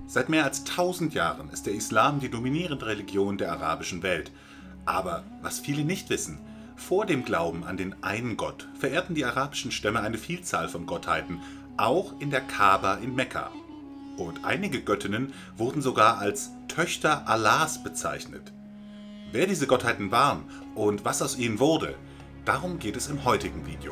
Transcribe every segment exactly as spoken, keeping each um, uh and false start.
Seit mehr als tausend Jahren ist der Islam die dominierende Religion der arabischen Welt. Aber was viele nicht wissen: Vor dem Glauben an den einen Gott verehrten die arabischen Stämme eine Vielzahl von Gottheiten, auch in der Kaaba in Mekka. Und einige Göttinnen wurden sogar als Töchter Allahs bezeichnet. Wer diese Gottheiten waren und was aus ihnen wurde, darum geht es im heutigen Video.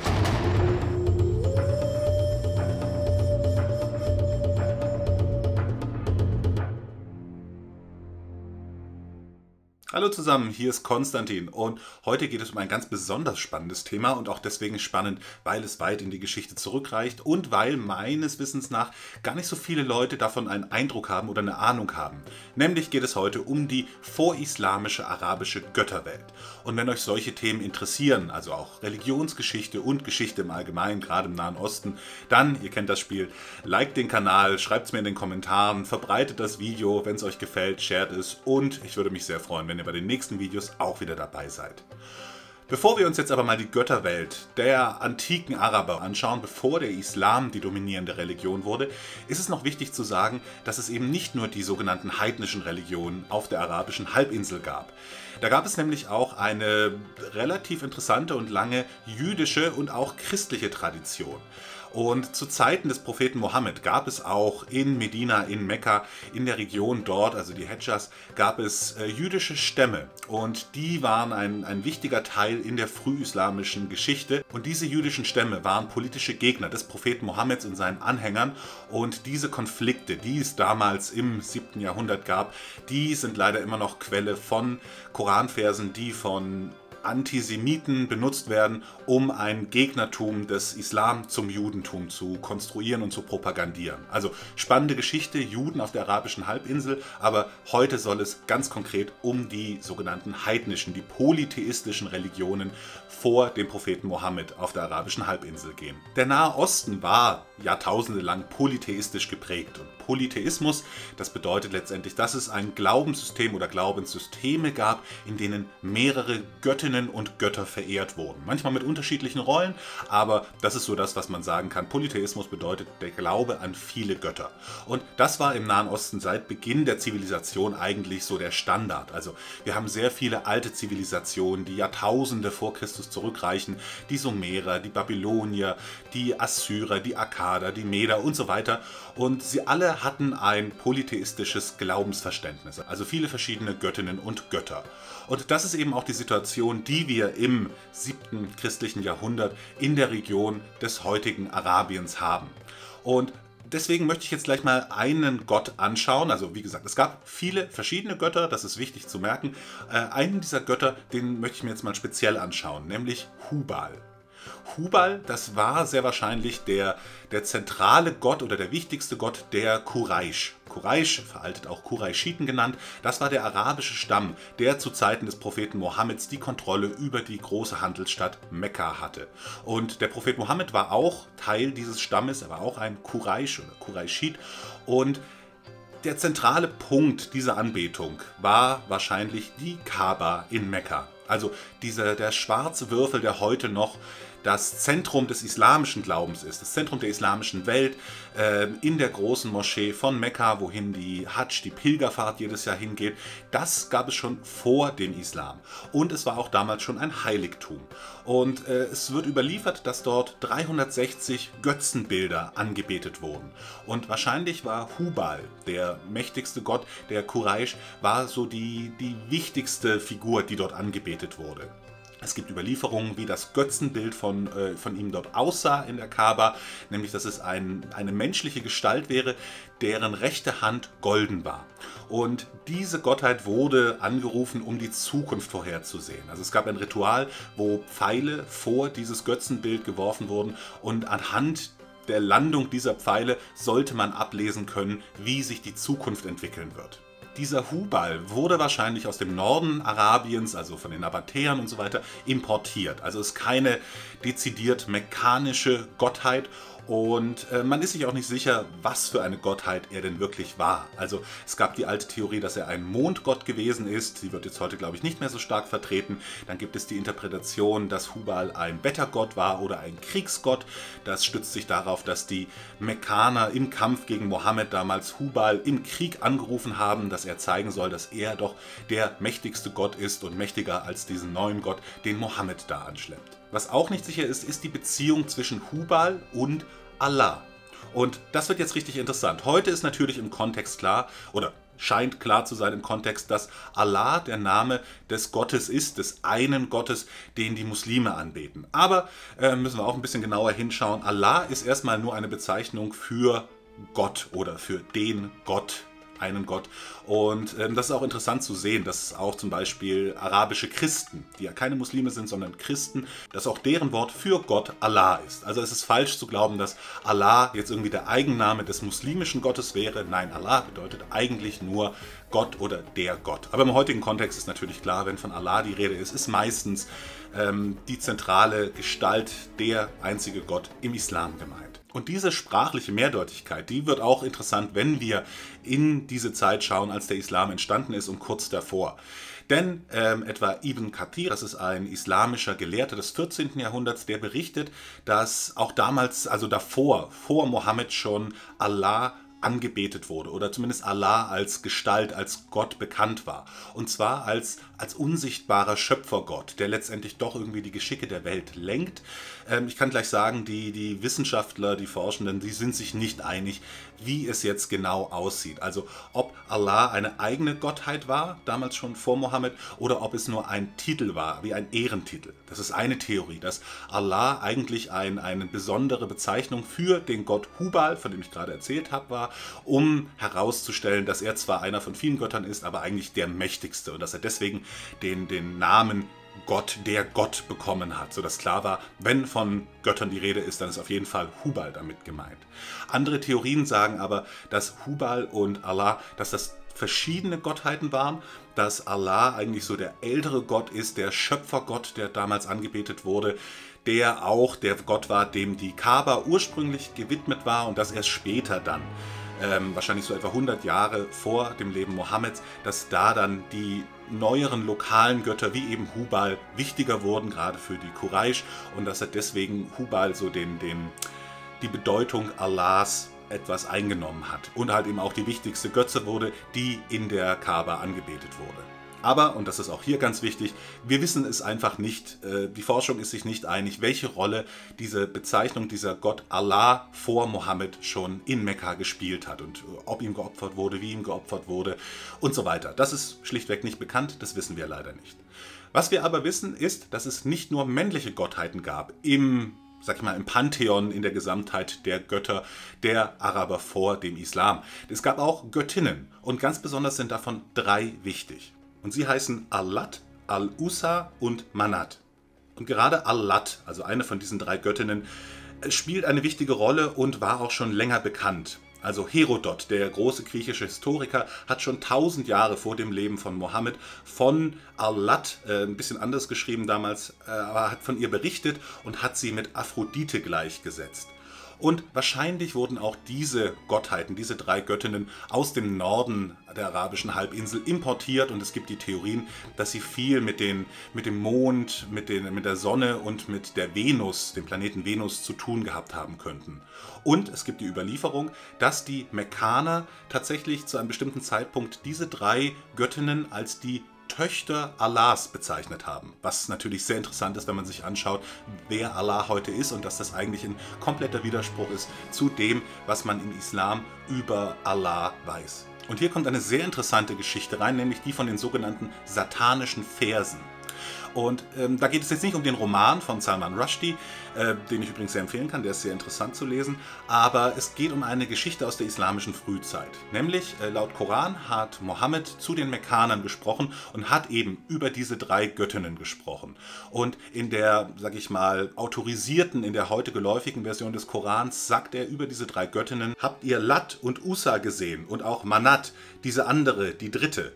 Hallo zusammen, hier ist Konstantin und heute geht es um ein ganz besonders spannendes Thema und auch deswegen spannend, weil es weit in die Geschichte zurückreicht und weil meines Wissens nach gar nicht so viele Leute davon einen Eindruck haben oder eine Ahnung haben. Nämlich geht es heute um die vorislamische arabische Götterwelt. Und wenn euch solche Themen interessieren, also auch Religionsgeschichte und Geschichte im Allgemeinen, gerade im Nahen Osten, dann, ihr kennt das Spiel, liked den Kanal, schreibt es mir in den Kommentaren, verbreitet das Video, wenn es euch gefällt, shared es und ich würde mich sehr freuen, wenn ihr bei den nächsten Videos auch wieder dabei seid. Bevor wir uns jetzt aber mal die Götterwelt der antiken Araber anschauen, bevor der Islam die dominierende Religion wurde, ist es noch wichtig zu sagen, dass es eben nicht nur die sogenannten heidnischen Religionen auf der arabischen Halbinsel gab. Da gab es nämlich auch eine relativ interessante und lange jüdische und auch christliche Tradition. Und zu Zeiten des Propheten Mohammed gab es auch in Medina, in Mekka, in der Region dort, also die Hedschas, gab es äh, jüdische Stämme. Und die waren ein, ein wichtiger Teil in der frühislamischen Geschichte. Und diese jüdischen Stämme waren politische Gegner des Propheten Mohammeds und seinen Anhängern. Und diese Konflikte, die es damals im siebten Jahrhundert gab, die sind leider immer noch Quelle von Koranversen, die von Antisemiten benutzt werden, um ein Gegnertum des Islam zum Judentum zu konstruieren und zu propagandieren. Also spannende Geschichte, Juden auf der arabischen Halbinsel, aber heute soll es ganz konkret um die sogenannten heidnischen, die polytheistischen Religionen vor dem Propheten Mohammed auf der arabischen Halbinsel gehen. Der Nahe Osten war jahrtausende lang polytheistisch geprägt. Und Polytheismus, das bedeutet letztendlich, dass es ein Glaubenssystem oder Glaubenssysteme gab, in denen mehrere Göttinnen und Götter verehrt wurden. Manchmal mit unterschiedlichen Rollen, aber das ist so das, was man sagen kann. Polytheismus bedeutet der Glaube an viele Götter. Und das war im Nahen Osten seit Beginn der Zivilisation eigentlich so der Standard. Also wir haben sehr viele alte Zivilisationen, die Jahrtausende vor Christus zurückreichen. Die Sumerer, die Babylonier, die Assyrer, die Akkader, die Meder und so weiter. Und sie alle hatten ein polytheistisches Glaubensverständnis. Also viele verschiedene Göttinnen und Götter. Und das ist eben auch die Situation, die wir im siebten christlichen Jahrhundert in der Region des heutigen Arabiens haben. Und deswegen möchte ich jetzt gleich mal einen Gott anschauen. Also wie gesagt, es gab viele verschiedene Götter, das ist wichtig zu merken. Äh, einen dieser Götter, den möchte ich mir jetzt mal speziell anschauen, nämlich Hubal. Hubal, das war sehr wahrscheinlich der, der zentrale Gott oder der wichtigste Gott der Quraysh. Quraysh, veraltet auch Qurayshiten genannt, das war der arabische Stamm, der zu Zeiten des Propheten Mohammeds die Kontrolle über die große Handelsstadt Mekka hatte. Und der Prophet Mohammed war auch Teil dieses Stammes, er war auch ein Quraysh oder Qurayshit. Und der zentrale Punkt dieser Anbetung war wahrscheinlich die Kaaba in Mekka. Also dieser, der schwarze Würfel, der heute noch das Zentrum des islamischen Glaubens ist, das Zentrum der islamischen Welt, äh, in der großen Moschee von Mekka, wohin die Hadsch, die Pilgerfahrt jedes Jahr hingeht, das gab es schon vor dem Islam. Und es war auch damals schon ein Heiligtum. Und äh, es wird überliefert, dass dort dreihundertsechzig Götzenbilder angebetet wurden. Und wahrscheinlich war Hubal, der mächtigste Gott der Quraysh, war so die, die wichtigste Figur, die dort angebetet wurde. Es gibt Überlieferungen, wie das Götzenbild von, äh, von ihm dort aussah in der Kaaba, nämlich dass es ein, eine menschliche Gestalt wäre, deren rechte Hand golden war. Und diese Gottheit wurde angerufen, um die Zukunft vorherzusehen. Also es gab ein Ritual, wo Pfeile vor dieses Götzenbild geworfen wurden und anhand der Landung dieser Pfeile sollte man ablesen können, wie sich die Zukunft entwickeln wird. Dieser Hubal wurde wahrscheinlich aus dem Norden Arabiens, also von den Nabatäern und so weiter, importiert. Also ist keine dezidiert mekkanische Gottheit Und äh, man ist sich auch nicht sicher, was für eine Gottheit er denn wirklich war. Also es gab die alte Theorie, dass er ein Mondgott gewesen ist. Die wird jetzt heute, glaube ich, nicht mehr so stark vertreten. Dann gibt es die Interpretation, dass Hubal ein Wettergott war oder ein Kriegsgott. Das stützt sich darauf, dass die Mekkaner im Kampf gegen Mohammed damals Hubal im Krieg angerufen haben, dass er zeigen soll, dass er doch der mächtigste Gott ist und mächtiger als diesen neuen Gott, den Mohammed da anschleppt. Was auch nicht sicher ist, ist die Beziehung zwischen Hubal und Allah. Und das wird jetzt richtig interessant. Heute ist natürlich im Kontext klar, oder scheint klar zu sein im Kontext, dass Allah der Name des Gottes ist, des einen Gottes, den die Muslime anbeten. Aber äh, müssen wir auch ein bisschen genauer hinschauen. Allah ist erstmal nur eine Bezeichnung für Gott oder für den Gott, einen Gott. Und ähm, das ist auch interessant zu sehen, dass auch zum Beispiel arabische Christen, die ja keine Muslime sind, sondern Christen, dass auch deren Wort für Gott Allah ist. Also es ist falsch zu glauben, dass Allah jetzt irgendwie der Eigenname des muslimischen Gottes wäre. Nein, Allah bedeutet eigentlich nur Gott oder der Gott. Aber im heutigen Kontext ist natürlich klar, wenn von Allah die Rede ist, ist meistens ähm, die zentrale Gestalt, der einzige Gott im Islam gemeint. Und diese sprachliche Mehrdeutigkeit, die wird auch interessant, wenn wir in diese Zeit schauen, als der Islam entstanden ist und kurz davor. Denn ähm, etwa Ibn Kathir, das ist ein islamischer Gelehrter des vierzehnten Jahrhunderts, der berichtet, dass auch damals, also davor, vor Mohammed schon Allah angebetet wurde oder zumindest Allah als Gestalt, als Gott bekannt war. Und zwar als, als unsichtbarer Schöpfergott, der letztendlich doch irgendwie die Geschicke der Welt lenkt. Ähm, ich kann gleich sagen, die, die Wissenschaftler, die Forschenden, die sind sich nicht einig, wie es jetzt genau aussieht. Also ob Allah eine eigene Gottheit war, damals schon vor Mohammed, oder ob es nur ein Titel war, wie ein Ehrentitel. Das ist eine Theorie, dass Allah eigentlich ein, eine besondere Bezeichnung für den Gott Hubal, von dem ich gerade erzählt habe, war, um herauszustellen, dass er zwar einer von vielen Göttern ist, aber eigentlich der mächtigste und dass er deswegen den, den Namen Gott, der Gott bekommen hat, sodass klar war, wenn von Göttern die Rede ist, dann ist auf jeden Fall Hubal damit gemeint. Andere Theorien sagen aber, dass Hubal und Allah, dass das verschiedene Gottheiten waren, dass Allah eigentlich so der ältere Gott ist, der Schöpfergott, der damals angebetet wurde, der auch der Gott war, dem die Kaaba ursprünglich gewidmet war und dass erst später dann, ähm, wahrscheinlich so etwa hundert Jahre vor dem Leben Mohammeds, dass da dann die neueren lokalen Götter wie eben Hubal wichtiger wurden, gerade für die Quraysh, und dass er deswegen Hubal so den, den, die Bedeutung Allahs etwas eingenommen hat und halt eben auch die wichtigste Götze wurde, die in der Kaaba angebetet wurde. Aber, und das ist auch hier ganz wichtig, wir wissen es einfach nicht, die Forschung ist sich nicht einig, welche Rolle diese Bezeichnung dieser Gott Allah vor Mohammed schon in Mekka gespielt hat und ob ihm geopfert wurde, wie ihm geopfert wurde und so weiter. Das ist schlichtweg nicht bekannt, das wissen wir leider nicht. Was wir aber wissen ist, dass es nicht nur männliche Gottheiten gab im, sag ich mal, im Pantheon, in der Gesamtheit der Götter der Araber vor dem Islam. Es gab auch Göttinnen und ganz besonders sind davon drei wichtig. Und sie heißen Al-Lat, Al-Usa und Manat. Und gerade Al-Lat, also eine von diesen drei Göttinnen, spielt eine wichtige Rolle und war auch schon länger bekannt. Also Herodot, der große griechische Historiker, hat schon tausend Jahre vor dem Leben von Mohammed von Al-Lat, äh, ein bisschen anders geschrieben damals, äh, aber hat von ihr berichtet und hat sie mit Aphrodite gleichgesetzt. Und wahrscheinlich wurden auch diese Gottheiten, diese drei Göttinnen aus dem Norden der arabischen Halbinsel importiert und es gibt die Theorien, dass sie viel mit, den, mit dem Mond, mit, den, mit der Sonne und mit der Venus, dem Planeten Venus, zu tun gehabt haben könnten. Und es gibt die Überlieferung, dass die Mekkaner tatsächlich zu einem bestimmten Zeitpunkt diese drei Göttinnen als die Töchter Allahs bezeichnet haben. Was natürlich sehr interessant ist, wenn man sich anschaut, wer Allah heute ist und dass das eigentlich ein kompletter Widerspruch ist zu dem, was man im Islam über Allah weiß. Und hier kommt eine sehr interessante Geschichte rein, nämlich die von den sogenannten satanischen Versen. Und ähm, da geht es jetzt nicht um den Roman von Salman Rushdie, äh, den ich übrigens sehr empfehlen kann, der ist sehr interessant zu lesen, aber es geht um eine Geschichte aus der islamischen Frühzeit. Nämlich, äh, laut Koran hat Mohammed zu den Mekkanern gesprochen und hat eben über diese drei Göttinnen gesprochen. Und in der, sag ich mal, autorisierten, in der heute geläufigen Version des Korans sagt er über diese drei Göttinnen: Habt ihr Lat und Usa gesehen und auch Manat, diese andere, die dritte?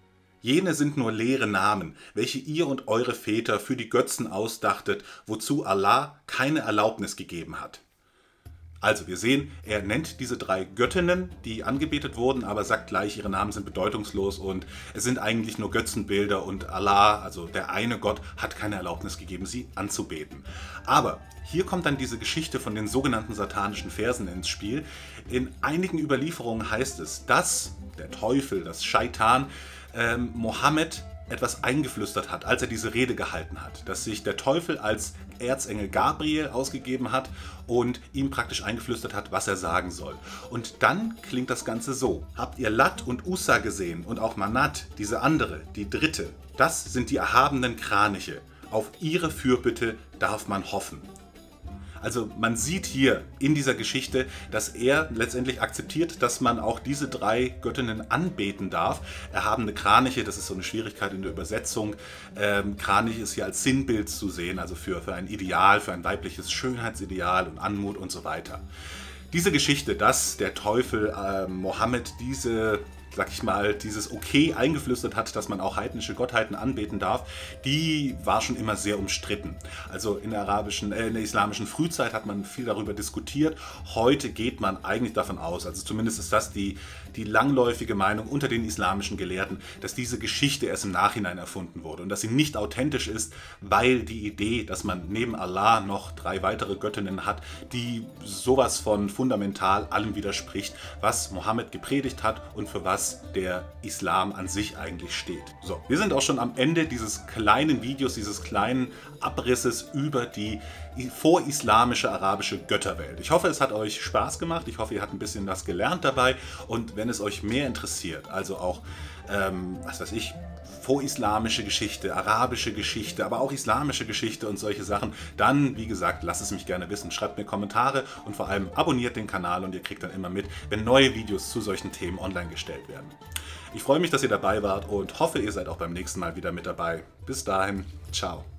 Jene sind nur leere Namen, welche ihr und eure Väter für die Götzen ausdachtet, wozu Allah keine Erlaubnis gegeben hat. Also wir sehen, er nennt diese drei Göttinnen, die angebetet wurden, aber sagt gleich, ihre Namen sind bedeutungslos und es sind eigentlich nur Götzenbilder und Allah, also der eine Gott, hat keine Erlaubnis gegeben, sie anzubeten. Aber hier kommt dann diese Geschichte von den sogenannten satanischen Versen ins Spiel. In einigen Überlieferungen heißt es, dass der Teufel, das Scheitan, ähm, Mohammed etwas eingeflüstert hat, als er diese Rede gehalten hat. Dass sich der Teufel als Erzengel Gabriel ausgegeben hat und ihm praktisch eingeflüstert hat, was er sagen soll. Und dann klingt das Ganze so. Habt ihr Lat und Ussa gesehen und auch Manat, diese andere, die dritte? Das sind die erhabenen Kraniche. Auf ihre Fürbitte darf man hoffen. Also man sieht hier in dieser Geschichte, dass er letztendlich akzeptiert, dass man auch diese drei Göttinnen anbeten darf. Erhabene Kraniche, das ist so eine Schwierigkeit in der Übersetzung. Ähm, Kranich ist hier als Sinnbild zu sehen, also für, für ein Ideal, für ein weibliches Schönheitsideal und Anmut und so weiter. Diese Geschichte, dass der Teufel äh, Mohammed diese, sag ich mal, dieses Okay eingeflüstert hat, dass man auch heidnische Gottheiten anbeten darf, die war schon immer sehr umstritten. Also in der arabischen, äh, in der islamischen Frühzeit hat man viel darüber diskutiert. Heute geht man eigentlich davon aus, also zumindest ist das die, die langläufige Meinung unter den islamischen Gelehrten, dass diese Geschichte erst im Nachhinein erfunden wurde und dass sie nicht authentisch ist, weil die Idee, dass man neben Allah noch drei weitere Göttinnen hat, die sowas von fundamental allem widerspricht, was Mohammed gepredigt hat und für was der Islam an sich eigentlich steht. So, wir sind auch schon am Ende dieses kleinen Videos, dieses kleinen Abrisses über die vorislamische arabische Götterwelt. Ich hoffe, es hat euch Spaß gemacht. Ich hoffe, ihr habt ein bisschen was gelernt dabei. Und wenn es euch mehr interessiert, also auch, ähm, was weiß ich, vorislamische Geschichte, arabische Geschichte, aber auch islamische Geschichte und solche Sachen, dann, wie gesagt, lasst es mich gerne wissen. Schreibt mir Kommentare und vor allem abonniert den Kanal und ihr kriegt dann immer mit, wenn neue Videos zu solchen Themen online gestellt werden. Ich freue mich, dass ihr dabei wart und hoffe, ihr seid auch beim nächsten Mal wieder mit dabei. Bis dahin, ciao.